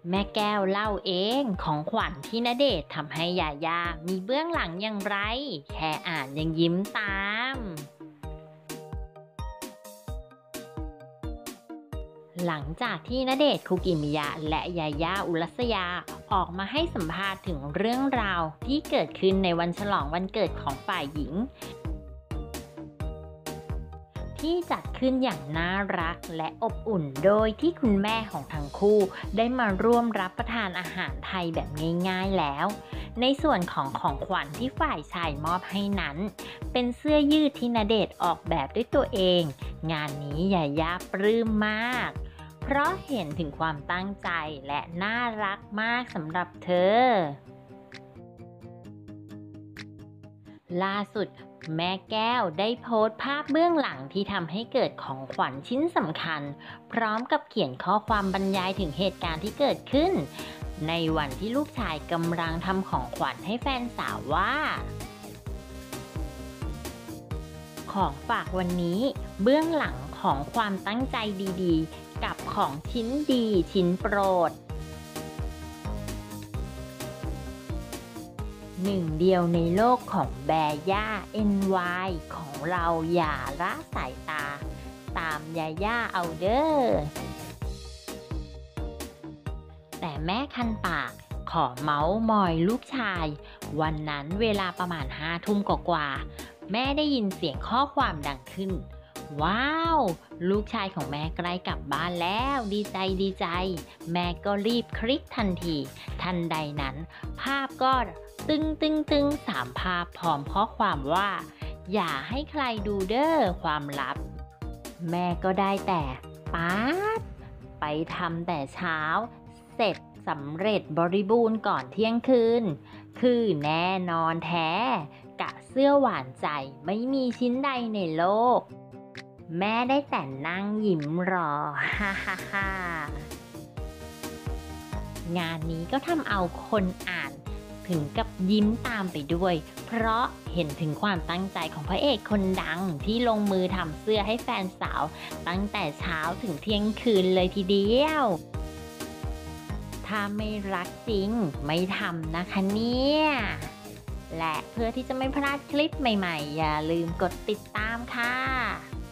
แม่แก้วเล่าเองของขวัญที่ณเดชน์ทำให้ยาย่ามีเบื้องหลังอย่างไรแค่อ่านยังยิ้มตามหลังจากที่ณเดชน์คุกิมิยะและยาย่าอุรัสยาออกมาให้สัมภาษณ์ถึงเรื่องราวที่เกิดขึ้นในวันฉลองวันเกิดของฝ่ายหญิง ที่จัดขึ้นอย่างน่ารักและอบอุ่นโดยที่คุณแม่ของทั้งคู่ได้มาร่วมรับประทานอาหารไทยแบบง่ายๆแล้ว ในส่วนของของขวัญที่ฝ่ายชายมอบให้นั้น เป็นเสื้อยืดที่ณเดชน์ออกแบบด้วยตัวเอง งานนี้ยาย่าปลื้มมาก เพราะเห็นถึงความตั้งใจและน่ารักมากสำหรับเธอ ล่าสุดแม่แก้วได้โพสต์ภาพเบื้องหลังที่ทำให้เกิดของขวัญชิ้นสำคัญพร้อมกับเขียนข้อความบรรยายถึงเหตุการณ์ที่เกิดขึ้นในวันที่ลูกชายกำลังทำของขวัญให้แฟนสาวว่าของฝากวันนี้เบื้องหลังของความตั้งใจดีๆกับของชิ้นดีชิ้นโปรด หนึ่งเดียวในโลกของแบย่า NY ของเราอย่าละสายตาตามยาย่าเอาเด้อแต่แม่คันปากขอเมาส์มอยลูกชายวันนั้นเวลาประมาณ5 ทุ่มกว่าๆแม่ได้ยินเสียงข้อความดังขึ้นว้าวลูกชายของแม่ใกล้กลับบ้านแล้วดีใจดีใจแม่ก็รีบคลิกทันทีทันใดนั้นภาพก็ตึง3 ภาพพร้อมข้อความว่าอย่าให้ใครดูเด้อความลับแม่ก็ได้แต่ป๊าดไปทำแต่เช้าเสร็จสำเร็จบริบูรณ์ก่อนเที่ยงคืนคือแน่นอนแท้กะเสื้อหวานใจไม่มีชิ้นใดในโลกแม่ได้แต่นั่งยิ้มรอฮ่าฮ่าฮ่างานนี้ก็ทำเอาคนอ่านถึงกับยิ้มตามไปด้วย เพราะเห็นถึงความตั้งใจของพระเอกคนดังที่ลงมือทำเสื้อให้แฟนสาวตั้งแต่เช้าถึงเที่ยงคืนเลยทีเดียว ถ้าไม่รักจริงไม่ทำนะคะเนี่ยและเพื่อที่จะไม่พลาดคลิปใหม่ๆอย่าลืมกดติดตามค่ะ